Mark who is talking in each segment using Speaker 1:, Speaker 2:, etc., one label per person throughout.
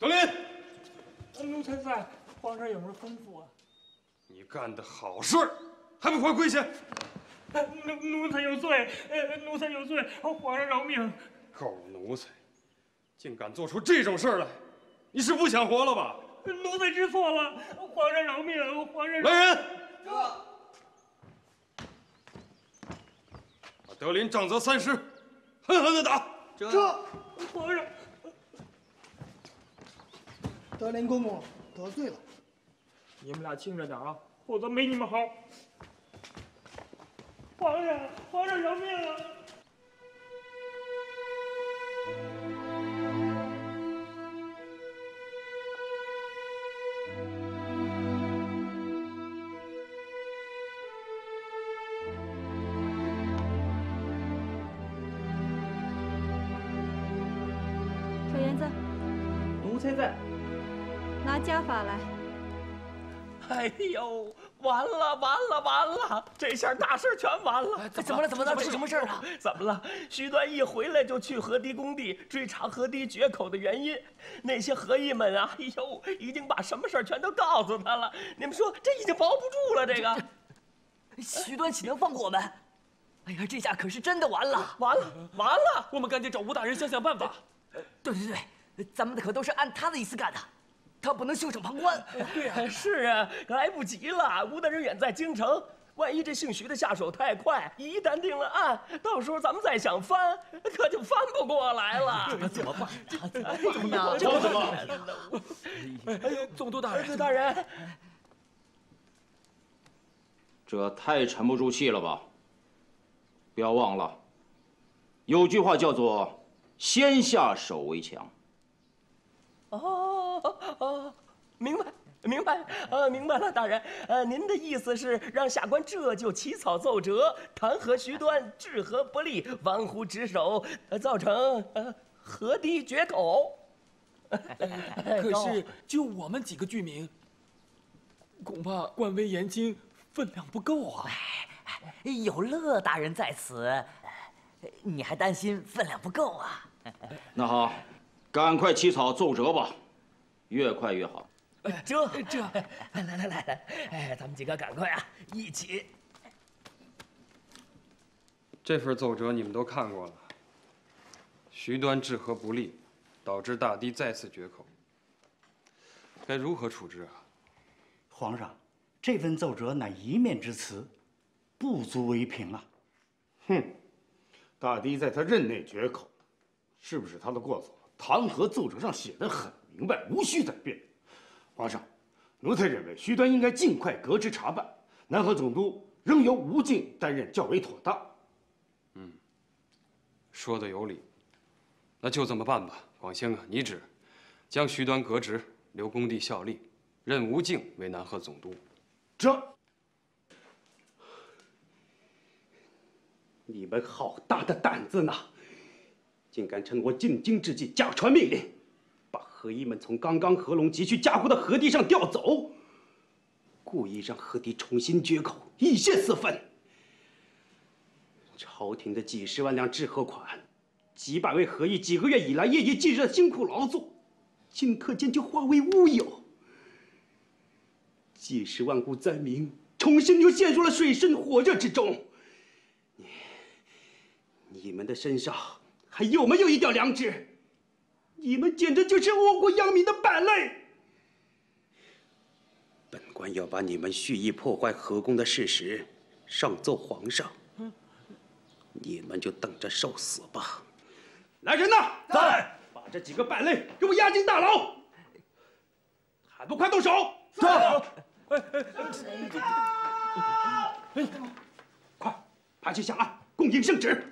Speaker 1: 德林，
Speaker 2: 奴才在，皇上有什么吩咐啊？
Speaker 1: 你干的好事，还不快跪下！
Speaker 2: 奴才有罪，奴才有罪，皇上饶命！
Speaker 1: 狗奴才，竟敢做出这种事来！你是不想活了吧？
Speaker 2: 奴才知错了，皇上饶命！皇上。
Speaker 1: 来人！把德林杖责30，狠狠的打！
Speaker 2: 皇上。
Speaker 3: 德林公公得罪了，
Speaker 2: 你们俩轻着点啊，否则没你们好。皇上饶命啊！
Speaker 4: 小园子，
Speaker 2: 奴才在。
Speaker 4: 拿家法来。
Speaker 5: 哎呦，完了！这下大事全完了！
Speaker 6: 怎么了？出什么事了？
Speaker 5: 怎么了？徐端一回来就去河堤工地追查河堤决口的原因。那些河医们啊，哎呦，已经把什么事儿全都告诉他了。你们说，这已经保不住了。这个
Speaker 6: 徐端岂能放过我们？哎呀，这下可是真的完了！
Speaker 5: 完了！
Speaker 2: 我们赶紧找吴大人想办法。
Speaker 6: 对，咱们可都是按他的意思干的。他不能袖手旁观。
Speaker 5: 对啊，是啊，来不及了。吴大人远在京城，万一这姓徐的下手太快，一旦定了案，到时候咱们再想翻，可就翻不过来了。
Speaker 6: 这怎么办？
Speaker 5: 怎么样？
Speaker 2: 总督大人，
Speaker 5: 大人，
Speaker 7: 这太沉不住气了吧？不要忘了，有句话叫做“先下手为强”。
Speaker 5: 明白了，大人。您的意思是让下官这就起草奏折，弹劾徐端治河不力，玩忽职守，造成河堤决口。
Speaker 2: 可是就我们几个居民，恐怕官威严轻，分量不够啊。
Speaker 6: 有乐大人在此，你还担心分量不够啊？
Speaker 7: 那好，赶快起草奏折吧，越快越好。
Speaker 5: 这，来，咱们几个赶快啊，一起。
Speaker 1: 这份奏折你们都看过了。徐端治河不力，导致大堤再次决口，该如何处置啊？
Speaker 3: 皇上，这份奏折乃一面之词，不足为凭啊。
Speaker 8: 哼，大堤在他任内决口，是不是他的过错？弹劾奏折上写得很明白，无需再辩。皇上，奴才认为徐端应该尽快革职查办，南河总督仍由吴敬担任较为妥当。
Speaker 1: 说的有理，那就这么办吧。广兴啊，你旨将徐端革职，留工地效力，任吴敬为南河总督。
Speaker 9: 你们好大的胆子呢！竟敢趁我进京之际假传命令，把河医们从刚刚合拢急需加固的河堤上调走，故意让河堤重新决口，以泄私愤。朝廷的几十万两治河款，几百位河医几个月以来夜以继日的辛苦劳作，顷刻间就化为乌有。几十万户灾民重新又陷入了水深火热之中。你们的身上还有没有一点良知？你们简直就是误国殃民的败类！本官要把你们蓄意破坏河工的事实上奏皇上，你们就等着受死吧！来人呐，在！把这几个败类给我押进大牢！还不快动手！快，派去下案，共迎圣旨。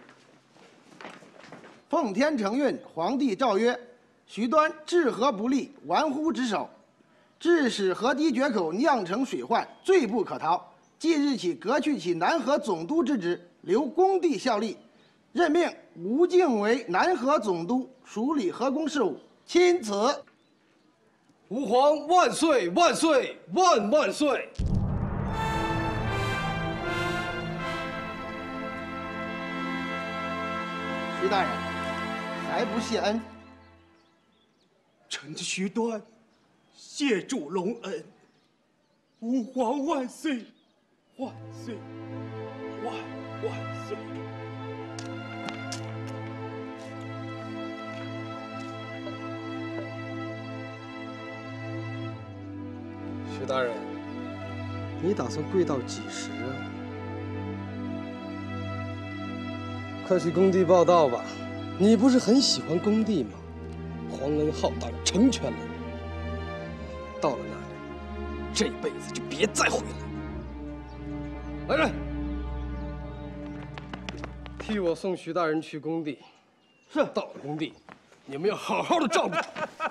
Speaker 10: 奉天承运，皇帝诏曰：徐端治河不力，玩忽职守，致使河堤决口，酿成水患，罪不可逃。即日起革去其南河总督之职，留工地效力，任命吴敬为南河总督，署理河工事务。钦此。
Speaker 11: 吾皇万岁万岁万万岁！
Speaker 10: 徐大人，还不谢恩？
Speaker 11: 臣徐端谢主隆恩，吾皇万岁，万岁，万岁！
Speaker 12: 徐大人，你打算跪到几时啊？快去工地报道吧！你不是很喜欢工地吗？皇恩浩荡，成全了你。到了那里，这辈子就别再回来。来人，替我送徐大人去工地。是。到了工地，你们要好好的照顾他。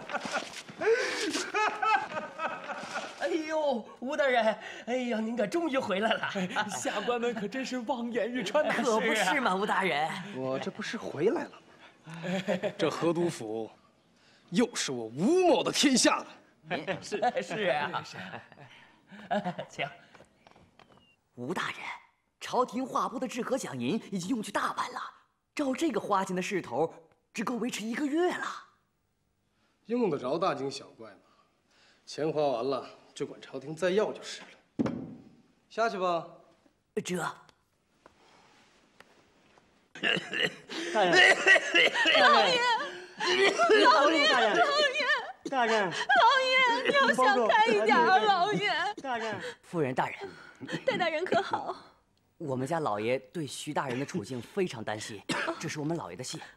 Speaker 5: 哎呦，吴大人，哎呀，您可终于回来了！
Speaker 2: 下官们可真是望眼欲穿呐！
Speaker 6: 可不是嘛，吴大人。
Speaker 12: 我这不是回来了吗？这河都府，又是我吴某的天下了。
Speaker 5: 是啊，请。
Speaker 6: 吴大人，朝廷划拨的治河饷银已经用去大半了，照这个花钱的势头，只够维持1个月了。
Speaker 12: 用得着大惊小怪吗？钱花完了，就管朝廷再要就是了。下去吧。
Speaker 6: 这。
Speaker 13: 大人，
Speaker 14: 老爷，老爷，
Speaker 13: 大人，
Speaker 14: 大人，老爷，你要想开一点啊，老爷。
Speaker 13: 大人，
Speaker 6: 夫人大人，
Speaker 14: 戴大人可好？
Speaker 6: 我们家老爷对徐大人的处境非常担心，这是我们老爷的信。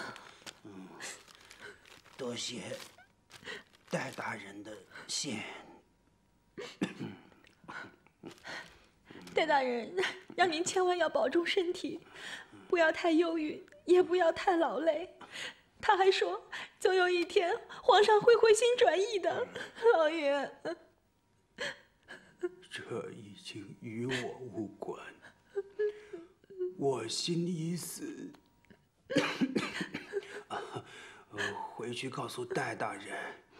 Speaker 9: 多谢戴大人的信。
Speaker 14: 戴大人，让您千万要保重身体，不要太忧郁，也不要太劳累。他还说，总有一天皇上会回心转意的，老爷。
Speaker 9: 这已经与我无关，我心已死。回去告诉戴大人，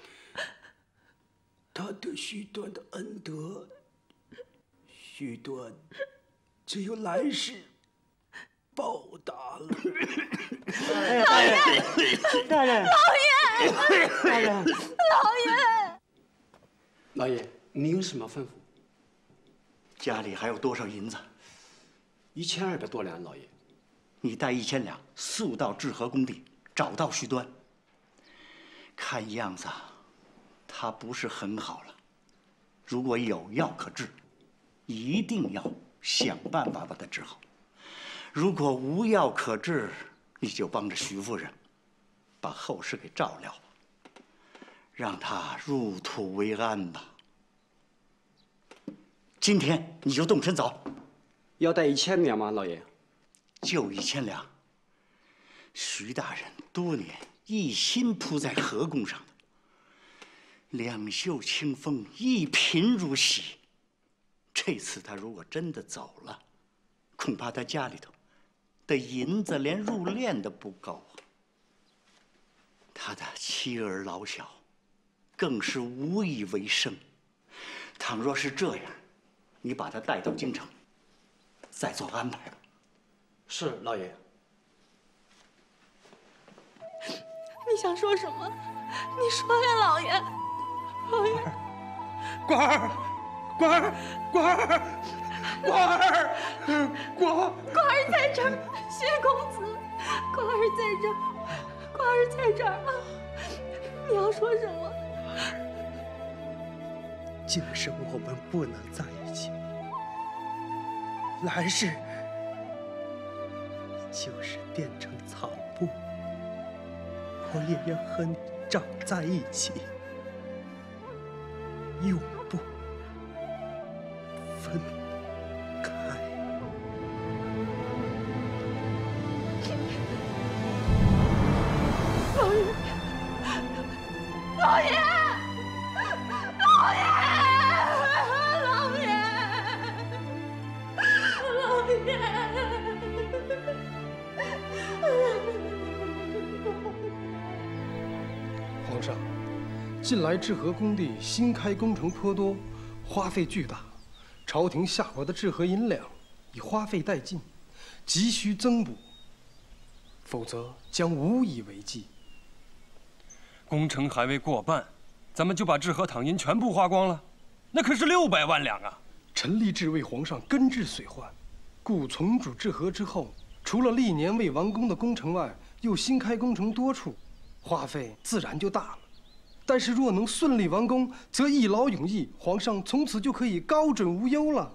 Speaker 9: 他对徐端的恩德，徐端只有来世报答了。
Speaker 13: 老爷，大人，
Speaker 14: 老爷，
Speaker 13: 大人，
Speaker 14: 老爷，
Speaker 9: 老爷，您有什么吩咐？
Speaker 3: 家里还有多少银子
Speaker 9: ？1200多两，老爷。
Speaker 3: 你带1000两速到治河工地，找到徐端。看样子，他不是很好了。如果有药可治，一定要想办法把他治好。如果无药可治，你就帮着徐夫人，把后事给照料吧，让他入土为安吧。今天你就动身走。
Speaker 9: 要带1000两吗，老爷？
Speaker 3: 就1000两。徐大人多年一心扑在河工上的，两袖清风，一贫如洗。这次他如果真的走了，恐怕他家里头的银子连入殓的不够啊。他的妻儿老小，更是无以为生。倘若是这样，你把他带到京城，再做安排吧。
Speaker 9: 是，老爷。
Speaker 14: 你想说什么？你说呀，老爷。老爷。
Speaker 12: 官儿，官儿，官儿，官儿，
Speaker 14: 官儿在这儿，薛公子，官儿在这儿，官儿在这儿啊！你要说什么？
Speaker 11: 今生我们不能在一起，来世就是变成草木，我也要和你长在一起，永不分开。
Speaker 14: 老爷，老爷，老爷，老爷，老爷。
Speaker 12: 皇上，近来治河工地新开工程颇多，花费巨大，朝廷下拨的治河银两已花费殆尽，急需增补，否则将无以为继。
Speaker 1: 工程还未过半，咱们就把治河躺银全部花光了，那可是600万两啊！
Speaker 12: 臣立志为皇上根治水患，故重主治河之后，除了历年未完工的工程外，又新开工程多处，花费自然就大了。但是若能顺利完工，则一劳永逸，皇上从此就可以高枕无忧了。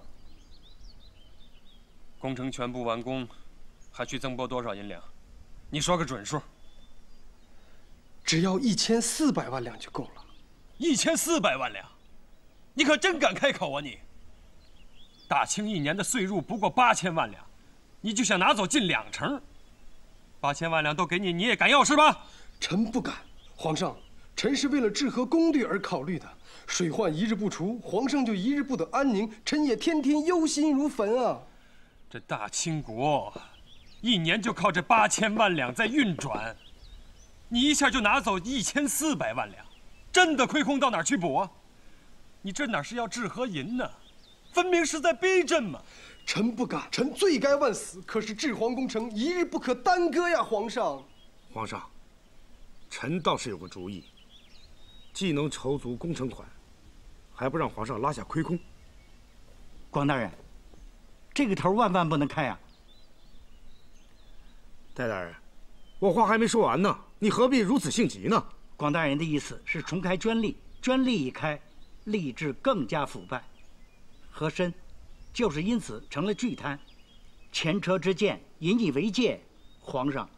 Speaker 1: 工程全部完工，还需增拨多少银两？你说个准数。
Speaker 12: 只要1400万两就够了。
Speaker 1: 1400万两，你可真敢开口啊你！大清1年的税入不过8000万两，你就想拿走近20%？8000万两都给你，你也敢要是吧？
Speaker 12: 臣不敢，皇上，臣是为了治河攻略而考虑的。水患一日不除，皇上就一日不得安宁，臣也天天忧心如焚啊。
Speaker 1: 这大清国1年就靠这8000万两在运转，你一下就拿走1400万两，真的亏空到哪儿去补啊？你这哪是要治河银呢，分明是在逼朕嘛！
Speaker 12: 臣不敢，臣罪该万死。可是治皇工程一日不可耽搁呀，皇上。
Speaker 8: 皇上，臣倒是有个主意，既能筹足工程款，还不让皇上拉下亏空。
Speaker 3: 广大人，这个头万万不能开啊！
Speaker 8: 戴大人，我话还没说完呢，你何必如此性急呢？
Speaker 3: 广大人的意思是重开专利，专利一开，吏治更加腐败，和珅就是因此成了巨贪，前车之鉴，引以为戒。皇上，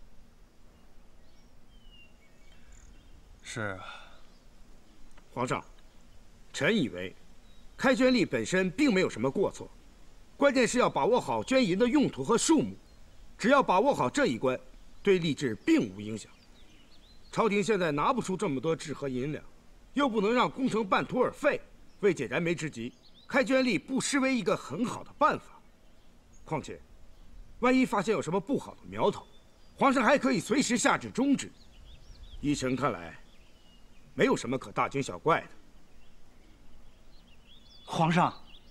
Speaker 1: 是啊，
Speaker 8: 皇上，臣以为，开捐吏本身并没有什么过错，关键是要把握好捐银的用途和数目。只要把握好这一关，对吏治并无影响。朝廷现在拿不出这么多治河银两，又不能让工程半途而废，为解燃眉之急，开捐吏不失为一个很好的办法。况且，万一发现有什么不好的苗头，皇上还可以随时下旨终止。依臣看来，没有什么可大惊小怪的。
Speaker 3: 皇上，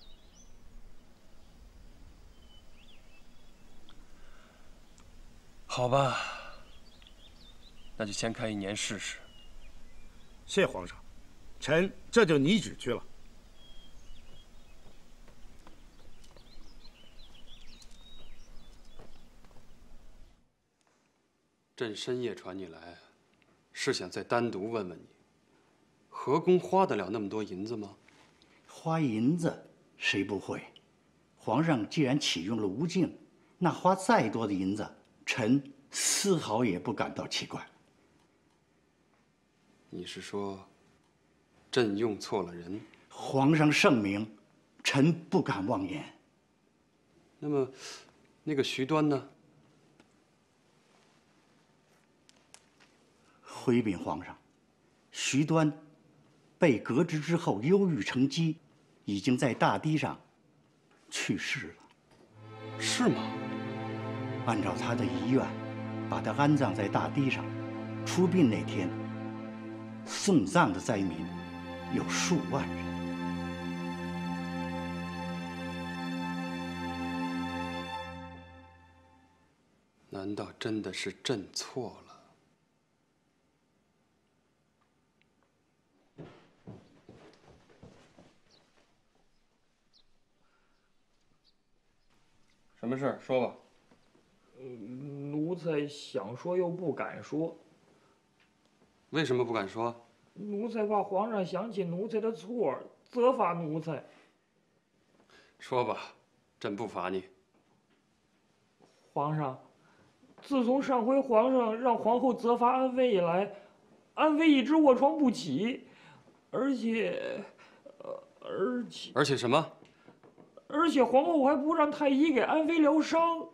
Speaker 1: 好吧，那就先开1年试试。
Speaker 8: 谢皇上，臣这就拟旨去了。
Speaker 1: 朕深夜传你来，是想再单独问问你，河工花得了那么多银子吗？
Speaker 3: 花银子谁不会？皇上既然启用了吴敬，那花再多的银子，臣丝毫也不感到奇怪。
Speaker 1: 你是说，朕用错了人？
Speaker 3: 皇上圣明，臣不敢妄言。
Speaker 1: 那么，那个徐端呢？
Speaker 3: 回禀皇上，徐端被革职之后忧郁成疾，已经在大堤上去世了。
Speaker 1: 是吗？
Speaker 3: 按照他的遗愿，把他安葬在大堤上。出殡那天，送葬的灾民有数万人。
Speaker 1: 难道真的是朕错了？什么事儿？说吧。
Speaker 2: 奴才想说又不敢说。
Speaker 1: 为什么不敢说？
Speaker 2: 奴才怕皇上想起奴才的错，责罚奴才。
Speaker 1: 说吧，朕不罚你。
Speaker 2: 皇上，自从上回皇上让皇后责罚安妃以来，安妃一直卧床不起，而且什么？而且皇后还不让太医给安妃疗伤。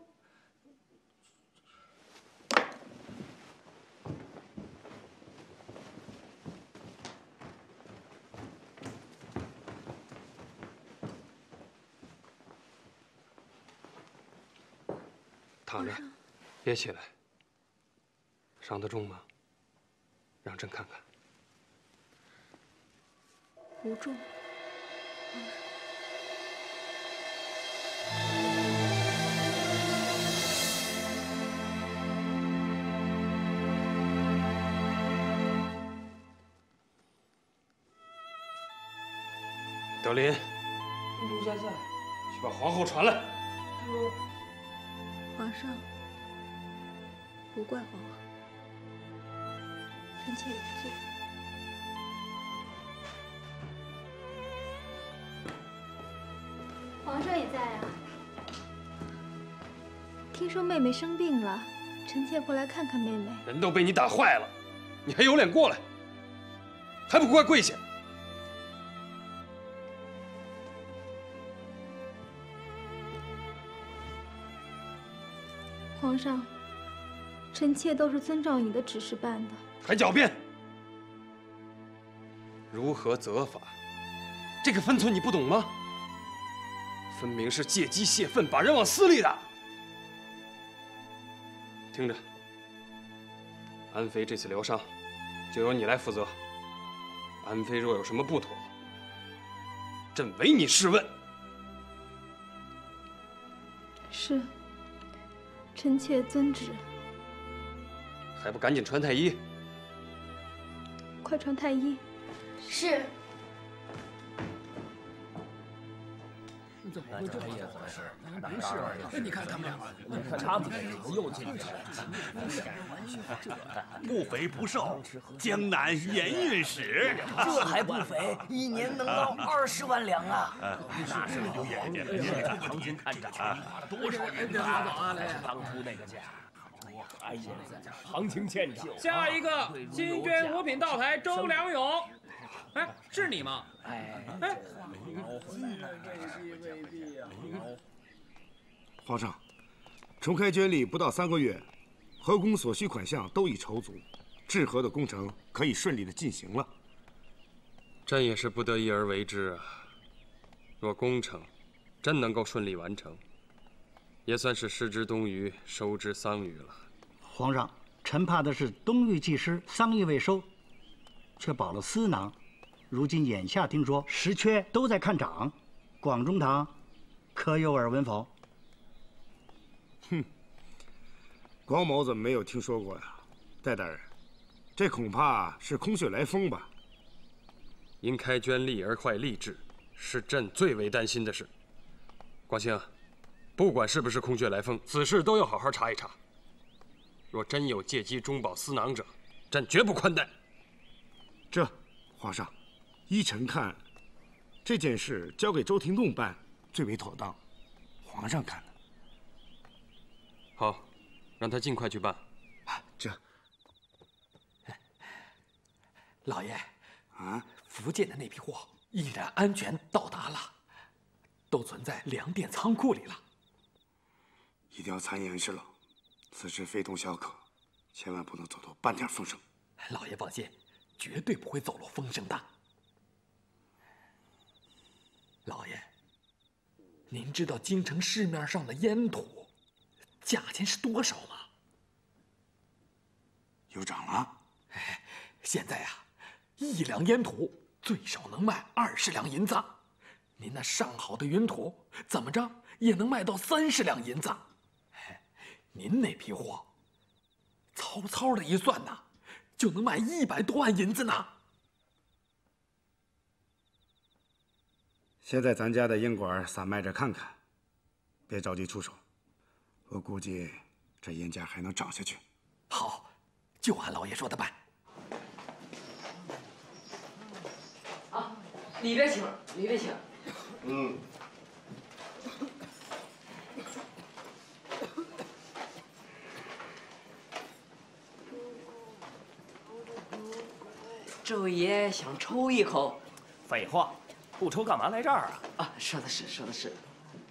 Speaker 1: 躺着，别起来。伤得重吗？让朕看看。
Speaker 14: 不重。
Speaker 12: 德林，
Speaker 2: 奴才在。
Speaker 12: 去把皇后传来。
Speaker 14: 皇上，不怪皇后，臣妾有罪。
Speaker 4: 皇上也在啊。听说妹妹生病了，臣妾过来看看妹妹。
Speaker 12: 人都被你打坏了，你还有脸过来？还不快跪下！
Speaker 4: 皇上，臣妾都是遵照你的指示办的。
Speaker 12: 还狡辩！如何责罚？这个分寸你不懂吗？分明是借机泄愤，把人往死里打。听着，安妃这次疗伤，就由你来负责。安妃若有什么不妥，朕唯你是问。
Speaker 4: 是。臣妾遵旨。
Speaker 12: 还不赶紧传太医！
Speaker 4: 快传太医。
Speaker 15: 是。
Speaker 16: 怎么会这么回事？不是，你看他们两个，你看他们又进去了。
Speaker 17: 不肥不瘦，江南盐运使。
Speaker 6: 这还不肥，1年能捞20万两啊！
Speaker 17: 那是有眼睛，
Speaker 5: 唐军看长，多少人拿走啊？来，当初那个价。哎呀，行情欠涨。
Speaker 18: 下一个金娟五品道台周良勇，哎，是你吗？
Speaker 6: 哎，
Speaker 16: 未必呀。
Speaker 8: 皇上，重开捐吏不到3个月，河工所需款项都已筹足，治河的工程可以顺利的进行了。
Speaker 12: 朕也是不得已而为之啊。若工程真能够顺利完成，也算是失之东隅，收之桑榆了。
Speaker 3: 皇上，臣怕的是东域既失，桑榆未收，却保了司囊。如今眼下听说实缺都在看涨，广中堂可有耳闻否？
Speaker 8: 哼，广某怎么没有听说过呀？戴大人，这恐怕是空穴来风吧？
Speaker 12: 因开捐吏而坏吏治，是朕最为担心的事。广兴，不管是不是空穴来风，此事都要好好查一查。若真有借机中饱私囊者，朕绝不宽待。
Speaker 8: 皇上，依臣看，这件事交给周廷栋办最为妥当。皇上看呢？
Speaker 12: 好，让他尽快去办。
Speaker 16: 老爷，福建的那批货已然安全到达了，都存在粮店仓库里了。
Speaker 8: 一定要参严实了，此事非同小可，千万不能走漏半点风声。
Speaker 16: 老爷放心，绝对不会走漏风声的。老爷，您知道京城市面上的烟土价钱是多少吗？
Speaker 8: 又涨了。
Speaker 16: 现在啊，1两烟土最少能卖20两银子，您那上好的云土怎么着也能卖到30两银子。您那批货，糙糙的一算呐，就能卖100多万银子呢。
Speaker 8: 先在咱家的烟馆散卖着看看，别着急出手。我估计这烟价还能涨下去。
Speaker 16: 好，就按老爷说的办。
Speaker 6: 啊，里边请，里边请。这位爷想抽一口？
Speaker 5: 废话，不抽干嘛来这儿啊？
Speaker 6: 啊，说的是，说的是。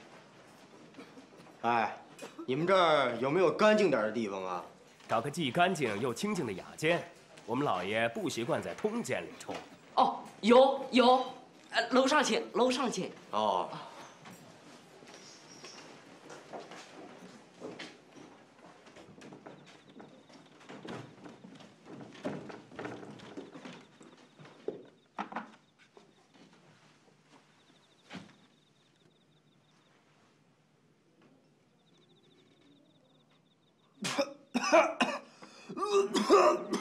Speaker 19: 哎，你们这儿有没有干净点的地方啊？
Speaker 5: 找个既干净又清静的雅间，我们老爷不习惯在通间里抽。
Speaker 6: 哦，有，楼上请，楼上请。
Speaker 19: 哦。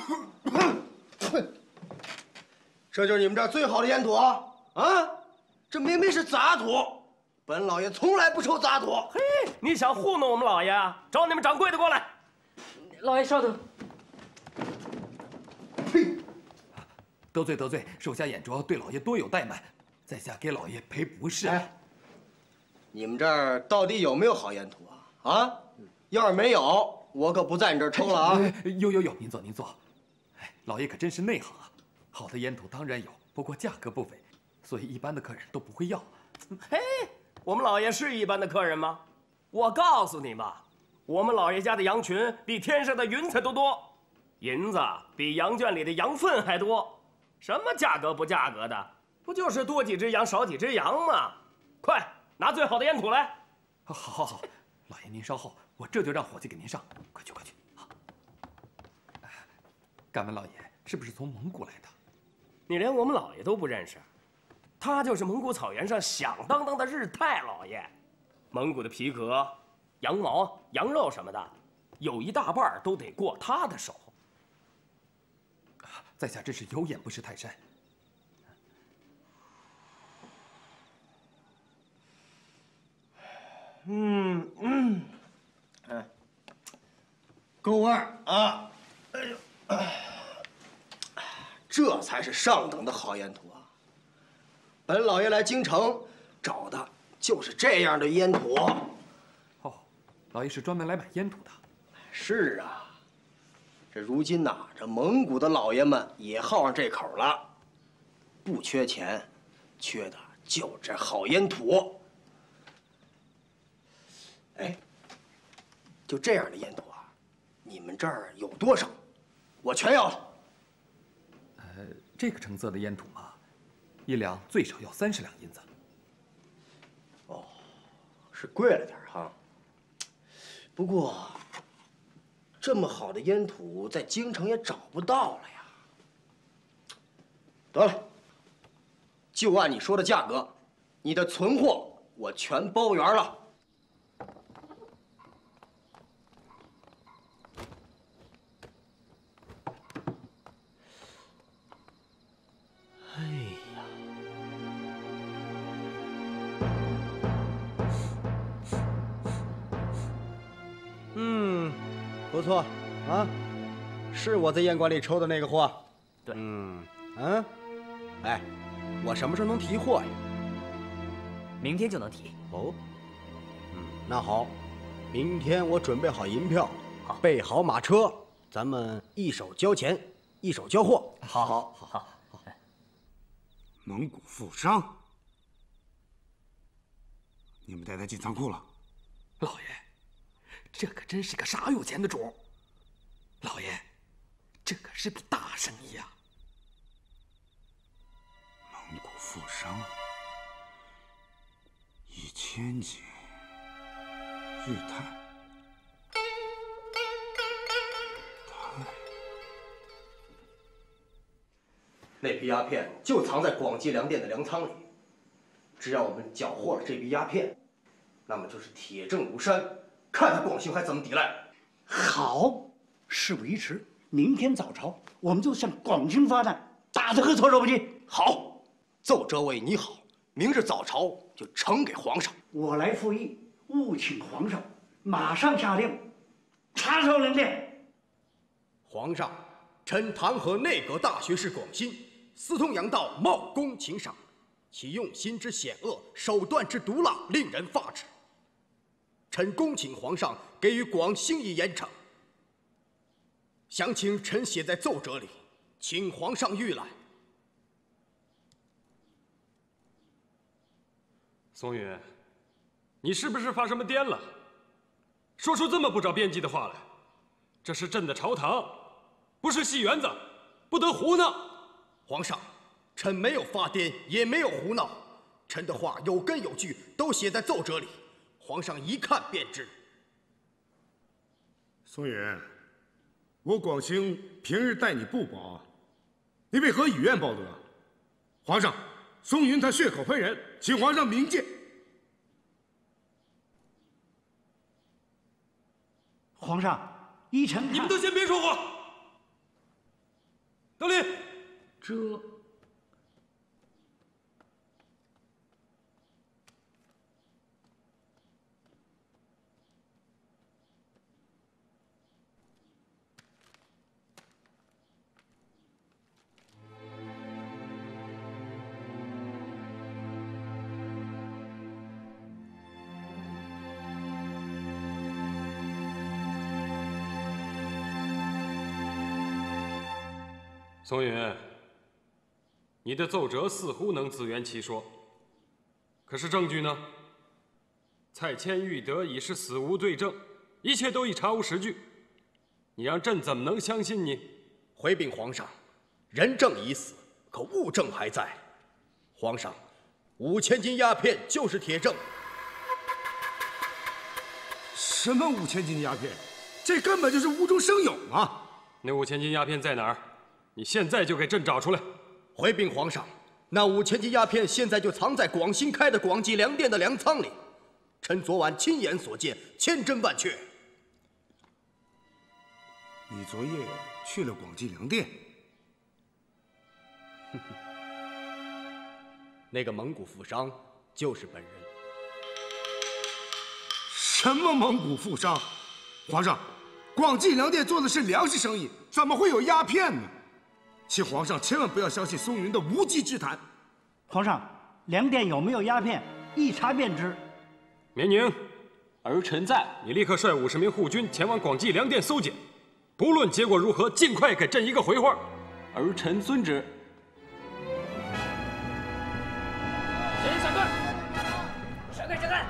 Speaker 19: 这就是你们这儿最好的烟土啊！啊， 这明明是杂土，本老爷从来不收杂土。
Speaker 5: 嘿，你想糊弄我们老爷啊？找你们掌柜的过来。
Speaker 2: 老爷稍等。
Speaker 16: 得罪，手下眼拙，对老爷多有怠慢，在下给老爷赔不是。
Speaker 19: 你们这儿到底有没有好烟土啊？啊，要是没有，我可不在你这儿抽了啊！
Speaker 16: 有，您坐。哎，老爷可真是内行啊！好的烟土当然有，不过价格不菲，所以一般的客人都不会要。
Speaker 5: 嘿，我们老爷是一般的客人吗？我告诉你吧，我们老爷家的羊群比天上的云彩都多，银子比羊圈里的羊粪还多。什么价格不价格的，不就是多几只羊少几只羊吗？快拿最好的烟土来！
Speaker 16: 好，老爷您稍后，我这就让伙计给您上。快去！好。敢问老爷是不是从蒙古来的？
Speaker 5: 你连我们老爷都不认识？他就是蒙古草原上响当当的日泰老爷。蒙古的皮革、羊毛、羊肉什么的，有一大半都得过他的手。
Speaker 16: 在下真是有眼不识泰山。
Speaker 19: 够味儿啊！这才是上等的好烟土啊！本老爷来京城找的就是这样的烟土。
Speaker 16: 哦，老爷是专门来买烟土的。
Speaker 19: 是啊。这如今呐，这蒙古的老爷们也好上这口了，不缺钱，缺的就这好烟土。哎，就这样的烟土啊，你们这儿有多少？我全要了。
Speaker 16: 这个成色的烟土嘛，一两最少要30两银子。
Speaker 19: 哦，是贵了点哈。不过。这么好的烟土，在京城也找不到了呀。得了，就按你说的价格，你的存货我全包圆了。哎呀，
Speaker 15: 不错，啊，是我在烟馆里抽的那个货。
Speaker 5: 对，
Speaker 15: 哎，我什么时候能提货呀？
Speaker 6: 明天就能提。
Speaker 15: 哦，那好，明天我准备好银票，备好马车，咱们一手交钱，一手交货。
Speaker 6: 好。
Speaker 8: 蒙古富商，你们带他进仓库了？
Speaker 16: 老爷。这可真是个傻有钱的主儿，老爷，这可是笔大生意啊！
Speaker 8: 蒙古富商，1000斤日泰，
Speaker 19: 那批鸦片就藏在广济粮店的粮仓里，只要我们缴获了这批鸦片，那么就是铁证如山。看他广兴还怎么抵赖！
Speaker 3: 好，事不宜迟，明天早朝我们就向广兴发难，打得个措手不及。
Speaker 19: 好，奏折为你好，明日早朝就呈给皇上。
Speaker 3: 我来复议，务请皇上马上下令查抄粮店。
Speaker 15: 皇上，臣弹劾内阁大学士广兴，私通洋盗，冒功请赏，其用心之险恶，手段之毒辣，令人发指。臣恭请皇上给予广兴以严惩。详情臣写在奏折里，请皇上御览。
Speaker 1: 松云，你是不是发什么癫了？说出这么不着边际的话来？这是朕的朝堂，不是戏园子，不得胡闹。
Speaker 15: 皇上，臣没有发癫，也没有胡闹，臣的话有根有据，都写在奏折里。皇上一看便知。
Speaker 8: 松云，我广兴平日待你不薄，你为何以怨报德？皇上，松云他血口喷人，请皇上明鉴。
Speaker 3: 皇上，依臣看，
Speaker 1: 你们都先别说话。得令。 松允，你的奏折似乎能自圆其说，可是证据呢？蔡牵玉德已是死无对证，一切都已查无实据，你让朕怎么能相信你？
Speaker 15: 回禀皇上，人证已死，可物证还在。皇上，5000斤鸦片就是铁证。
Speaker 8: 什么5000斤鸦片？这根本就是无中生有嘛！
Speaker 1: 那5000斤鸦片在哪儿？你现在就给朕找出来。
Speaker 15: 回禀皇上，那5000斤鸦片现在就藏在广新开的广济粮店的粮仓里。臣昨晚亲眼所见，千真万确。
Speaker 8: 你昨夜去了广济粮店？
Speaker 15: 那个蒙古富商就是本人。
Speaker 8: 什么蒙古富商？皇上，广济粮店做的是粮食生意，怎么会有鸦片呢？请皇上千万不要相信松云的无稽之谈。
Speaker 13: 皇上，粮店有没有鸦片，一查便知。
Speaker 1: 绵宁，儿臣在。你立刻率50名护军前往广济粮店搜检，不论结果如何，尽快给朕一个回话。
Speaker 20: 儿臣遵旨。
Speaker 18: 先闪队，闪队，闪队！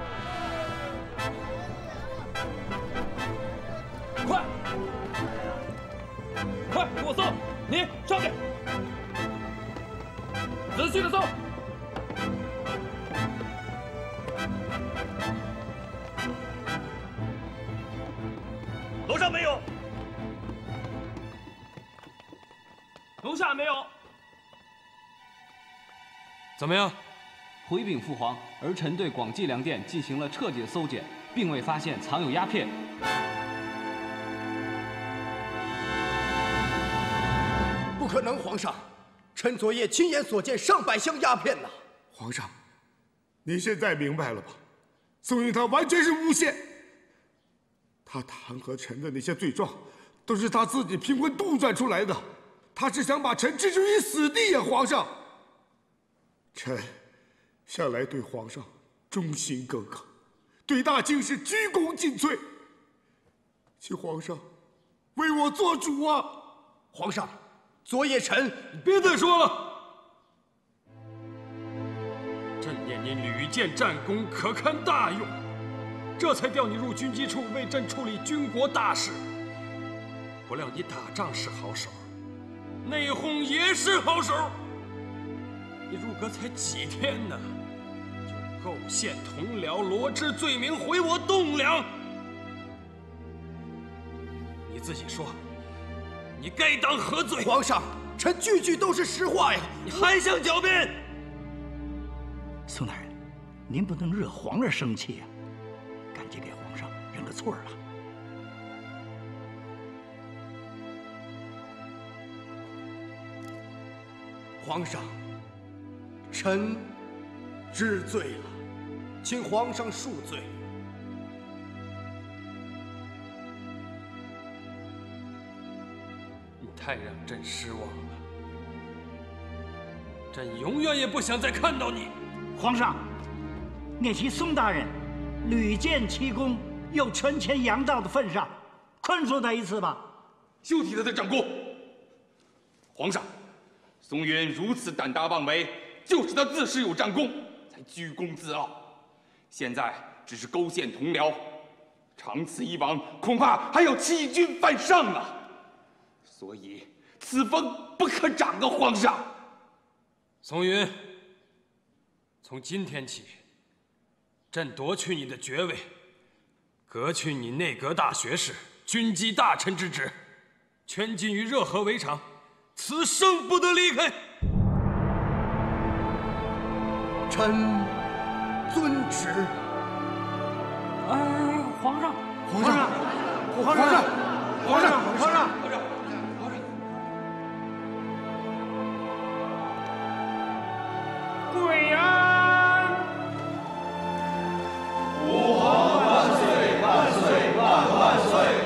Speaker 18: 快，快给我搜！你上去，仔细的搜。楼上没有，楼下没有。
Speaker 1: 怎么样？
Speaker 20: 回禀父皇，儿臣对广济粮店进行了彻底的搜检，并未发现藏有鸦片。
Speaker 15: 不可能，皇上！臣昨夜亲眼所见上百箱鸦片呐！
Speaker 8: 皇上，您现在明白了吧？宋云他完全是诬陷，他弹劾臣的那些罪状，都是他自己凭空杜撰出来的。他是想把臣置之于死地呀，皇上！臣向来对皇上忠心耿耿，对大清是鞠躬尽瘁，请皇上为我做主啊！
Speaker 15: 皇上，昨夜臣……
Speaker 1: 别再说了。朕念你屡建战功，可堪大用，这才调你入军机处为朕处理军国大事。不料你打仗是好手，内讧也是好手。你入阁才几天呢，就构陷同僚，罗织罪名，毁我栋梁。你自己说，你该当何罪？
Speaker 15: 皇上，臣句句都是实话呀！
Speaker 1: 你还想狡辩？
Speaker 11: 宋大人，您不能惹皇上生气呀，赶紧给皇上认个错吧。
Speaker 15: 皇上，臣知罪了，请皇上恕罪。
Speaker 1: 你太让朕失望了，朕永远也不想再看到你。
Speaker 11: 皇上，念其宋大人屡建奇功，又权钱扬道的份上，宽恕他一次吧。
Speaker 21: 休提他的长功。皇上，松云如此胆大妄为，就是他自恃有战功，才居功自傲。现在只是勾陷同僚，长此以往，恐怕还要欺君犯上啊！所以此风不可长啊，皇上。
Speaker 1: 松云，从今天起，朕夺去你的爵位，革去你内阁大学士、军机大臣之职，圈禁于热河围场，此生不得离开。
Speaker 15: 臣遵旨。
Speaker 2: 皇上，
Speaker 8: 皇上，皇上，皇上，皇上。
Speaker 2: 跪安！
Speaker 22: 吾皇万岁万岁万万岁！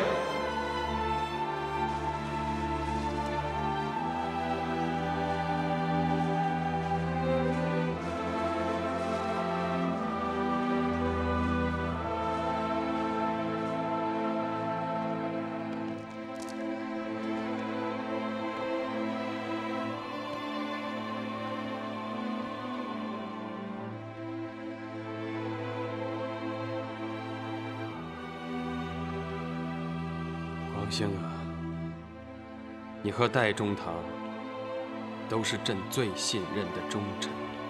Speaker 1: 王兴啊，你和戴中堂都是朕最信任的忠臣，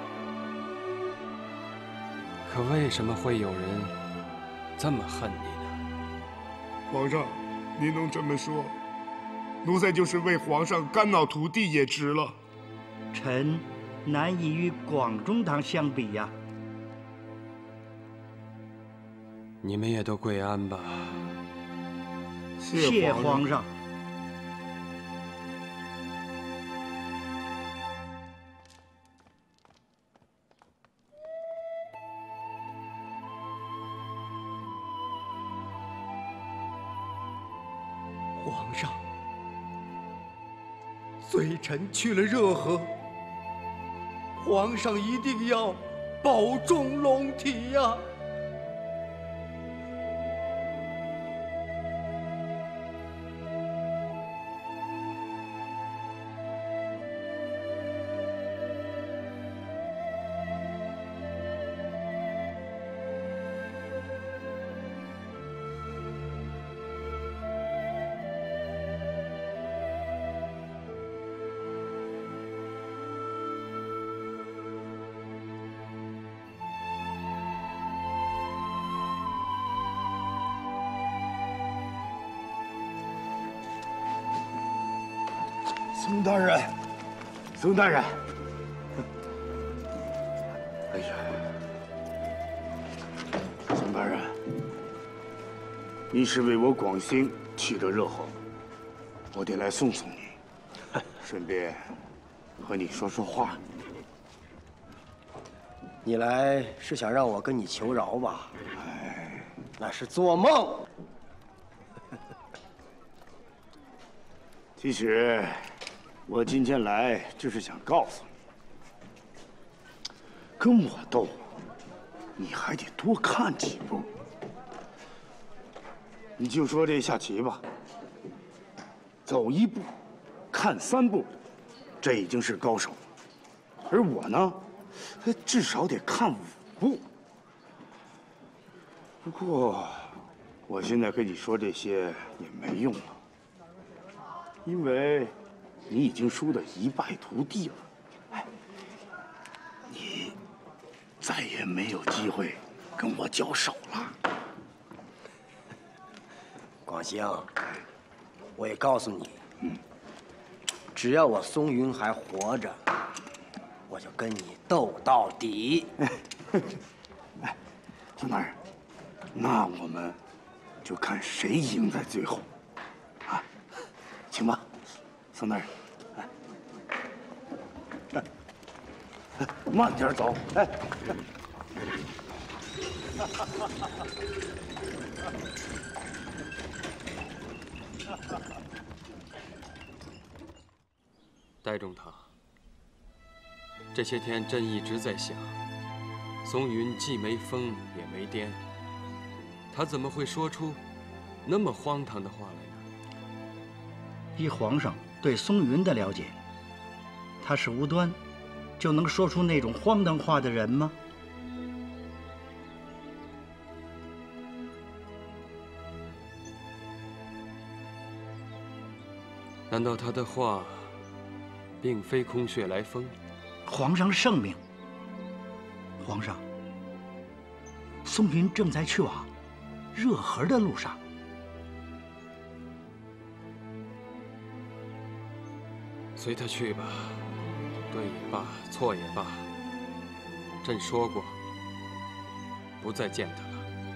Speaker 1: 可为什么会有人这么恨你呢？
Speaker 7: 皇上，您能这么说，奴才就是为皇上肝脑涂地也值了。
Speaker 13: 臣难以与广中堂相比呀。
Speaker 1: 你们也都跪安吧。
Speaker 13: 谢皇上。
Speaker 15: 皇上，罪臣去了热河，皇上一定要保重龙体呀！
Speaker 7: 宋大人，宋大人，哎呀，宋大人，你是为我广兴去了热河，我得来送送你，顺便和你说说话。
Speaker 19: 你来是想让我跟你求饶吧？哎，那是做梦。
Speaker 7: 其实，我今天来就是想告诉你，跟我斗，你还得多看几步。你就说这下棋吧，走一步，看3步，这已经是高手了。而我呢，至少得看5步。不过，我现在跟你说这些也没用了，因为你已经输得一败涂地了。哎，你再也没有机会跟我交手了。
Speaker 19: 广兴，我也告诉你，只要我松云还活着，我就跟你斗到底。
Speaker 7: 哎，宋大人，那我们就看谁赢在最后，啊，行吧，宋大人，哎，慢点走，哎。
Speaker 1: 戴中堂，这些天朕一直在想，松云既没疯也没癫，他怎么会说出那么荒唐的话来呢？
Speaker 13: 依皇上对松云的了解，他是无端就能说出那种荒唐话的人吗？
Speaker 1: 难道他的话并非空穴来风？
Speaker 13: 皇上圣明。皇上，松云正在去往热河的路上。
Speaker 1: 随他去吧，对也罢，错也罢，朕说过，不再见他了。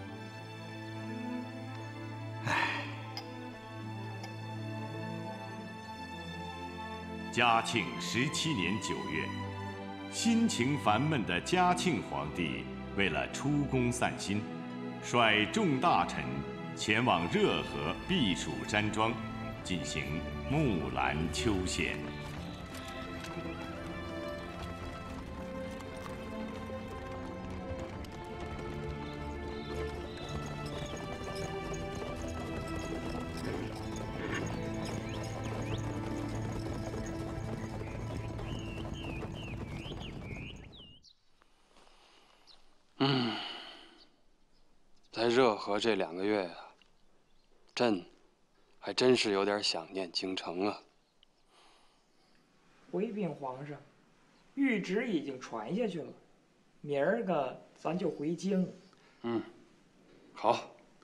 Speaker 10: 嘉庆17年9月，心情烦闷的嘉庆皇帝为了出宫散心，率众大臣前往热河避暑山庄，进行木兰秋狝。
Speaker 1: 在热河这2个月啊，朕
Speaker 12: 还真是有点想念京城啊。
Speaker 2: 回禀皇上，谕旨已经传下去了，明儿个咱就回京。
Speaker 12: 嗯，好。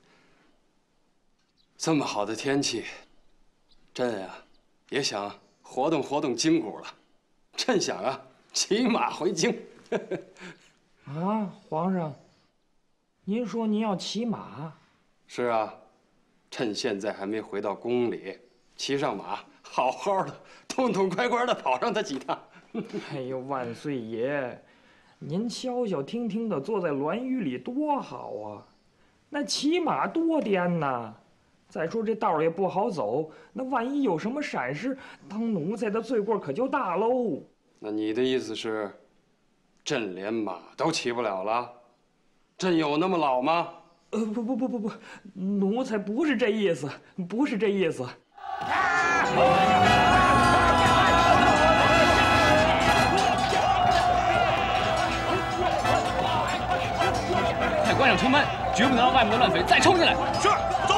Speaker 12: 这么好的天气，朕呀也想活动活动筋骨了。朕想啊，骑马回京。
Speaker 2: 啊，皇上，您说您要骑马？
Speaker 12: 是啊，趁现在还没回到宫里，骑上马，好好的，痛痛快快的跑上它几趟。
Speaker 2: 哎呦，万岁爷，您消消停停的坐在銮舆里多好啊！那骑马多颠呐！再说这道也不好走，那万一有什么闪失，当奴才的罪过可就大喽。
Speaker 12: 那你的意思是，朕连马都骑不了了？朕有那么老吗？
Speaker 2: 不，奴才不是这意思，不是这意思。
Speaker 20: 快关上城门，绝不能让外面的乱匪再冲进来。
Speaker 21: 是，走。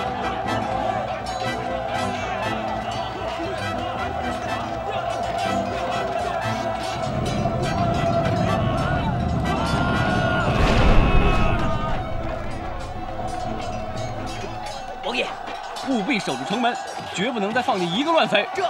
Speaker 20: 王爷，务必守住城门，绝不能再放进一个乱匪。这。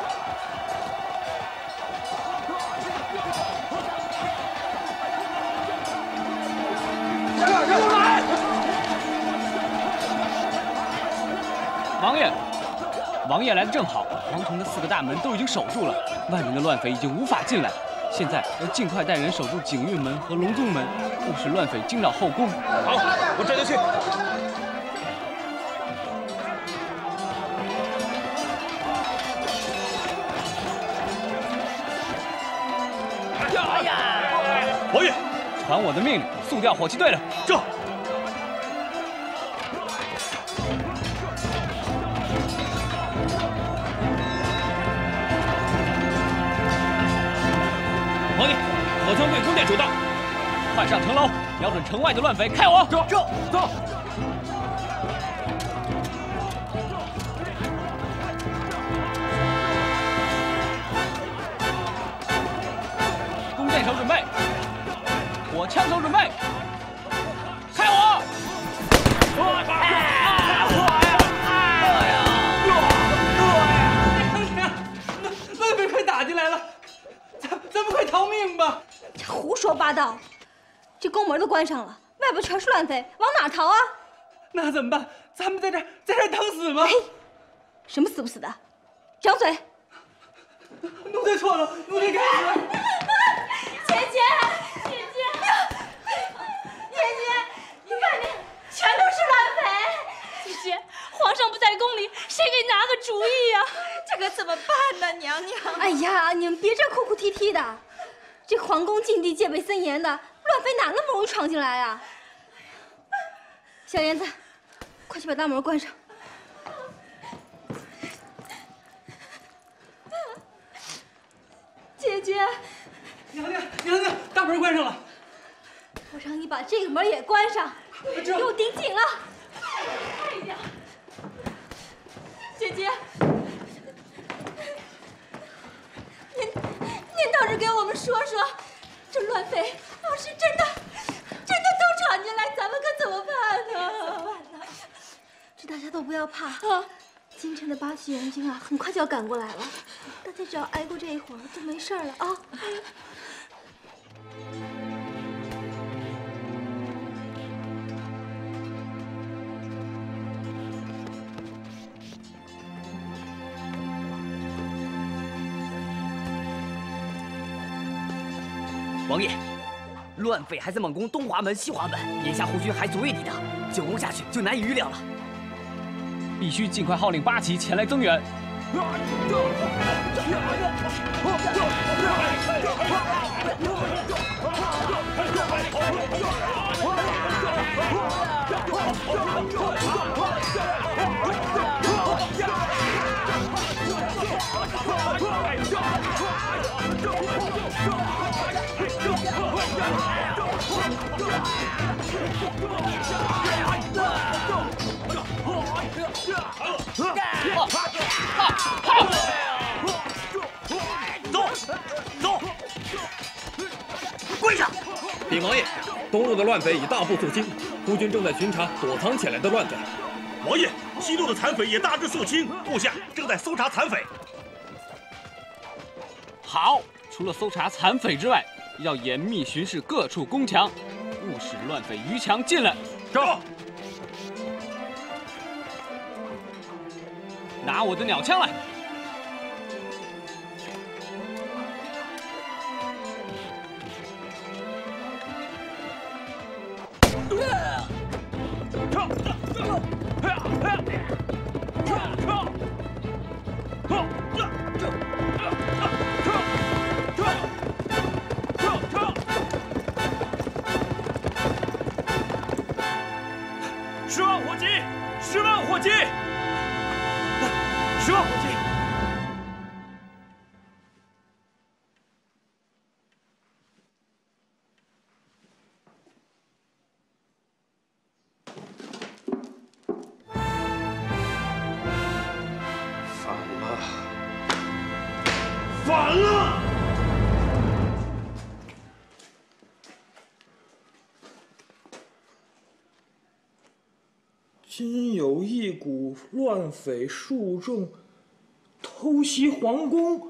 Speaker 20: 王爷来的正好，皇城的4个大门都已经守住了，外面的乱匪已经无法进来。现在要尽快带人守住景运门和隆宗门，不使乱匪惊扰后宫。
Speaker 21: 好，我这就去。
Speaker 20: 哎呀！王爷，传我的命令，速调火器队了。这。王爷，火枪队宫殿主到，快上城楼，瞄准城外的乱匪开火！走。弓箭手准备，火枪手准备，开火！
Speaker 11: 乱匪快打进来了！咱们快逃命吧！
Speaker 4: 这胡说八道！这宫门都关上了，外边全是乱匪，往哪逃啊？
Speaker 11: 那怎么办？咱们在这儿等死吗？
Speaker 4: 什么死不死的？张嘴！
Speaker 11: 奴才错了，奴才该死。
Speaker 4: 姐姐，你看那全都是乱匪！
Speaker 9: 姐姐，皇上不在宫里，谁给拿个主意呀？
Speaker 4: 这可怎么办呢，娘娘？哎呀，你们别这哭哭啼啼的。这皇宫禁地戒备森严的，乱匪哪那么容易闯进来啊？小莲子，快去把大门关上。姐姐，
Speaker 11: 娘娘，大门关上了。
Speaker 4: 我让你把这个门也关上，给我顶紧了。快一点，姐姐。您倒是给我们说说，这乱匪要是真的都闯进来，咱们可怎么办呢？这大家都不要怕啊！京城的八旗援军啊，很快就要赶过来了，大家只要挨过这一会儿就没事了啊！
Speaker 6: 王爷，乱匪还在猛攻东华门、西华门，眼下护军还阻卫抵挡，久攻下去就难以预料了。
Speaker 20: 必须尽快号令八旗前来增援。
Speaker 13: 跪下！
Speaker 18: 禀王爷，东路的乱匪已大步肃清，孤军正在巡查躲藏起来的乱匪。
Speaker 14: 王爷，西路的残匪也大致肃清，部下正在搜查残匪。
Speaker 20: 好，除了搜查残匪之外，要严密巡视各处宫墙，勿使乱匪逾墙进来。
Speaker 18: 是。
Speaker 20: 拿我的鸟枪来！
Speaker 14: 10万火急！10万火急！10万火急！
Speaker 11: 反了！
Speaker 2: 今有一股乱匪数众偷袭皇宫。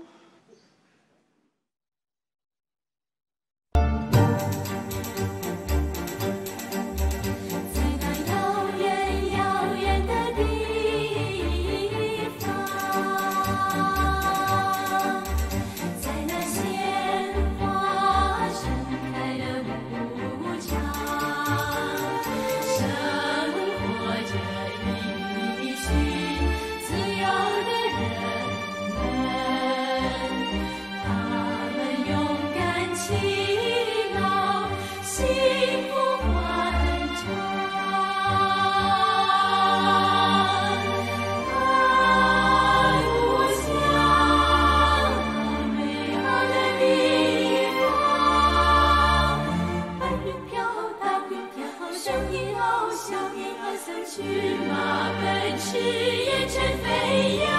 Speaker 17: 小燕儿送去马奔驰，烟尘飞扬。